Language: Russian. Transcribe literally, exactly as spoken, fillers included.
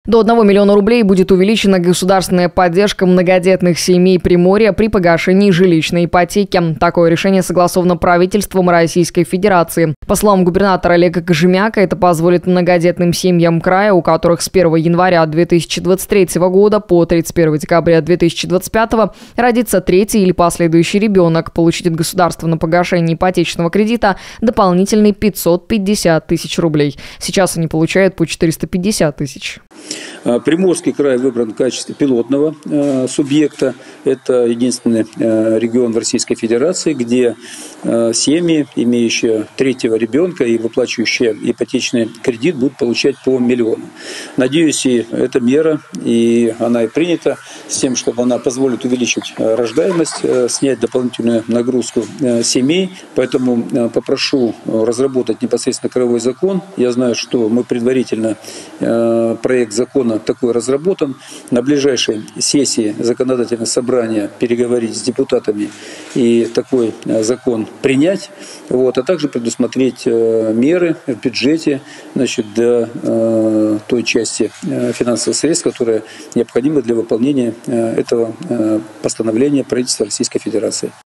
До одного миллиона рублей будет увеличена государственная поддержка многодетных семей Приморья при погашении жилищной ипотеки. Такое решение согласовано правительством Российской Федерации. По словам губернатора Олега Кожемяка, это позволит многодетным семьям края, у которых с первого января две тысячи двадцать третьего года по тридцать первое декабря две тысячи двадцать пятого родится третий или последующий ребенок, получить от государства на погашение ипотечного кредита дополнительные пятьсот пятьдесят тысяч рублей. Сейчас они получают по четыреста пятьдесят тысяч. Приморский край выбран в качестве пилотного э, субъекта. Это единственный э, регион в Российской Федерации, где э, семьи, имеющие третьего ребенка и выплачивающие ипотечный кредит, будут получать по миллиону. Надеюсь, и эта мера, и она и принята с тем, чтобы она позволит увеличить рождаемость, э, снять дополнительную нагрузку э, семей. Поэтому э, попрошу разработать непосредственно краевой закон. Я знаю, что мы предварительно э, проект закона такой разработан. На ближайшей сессии законодательного собрания переговорить с депутатами и такой закон принять, вот, а также предусмотреть меры в бюджете, значит, для э, той части финансовых средств, которые необходимы для выполнения этого постановления правительства Российской Федерации.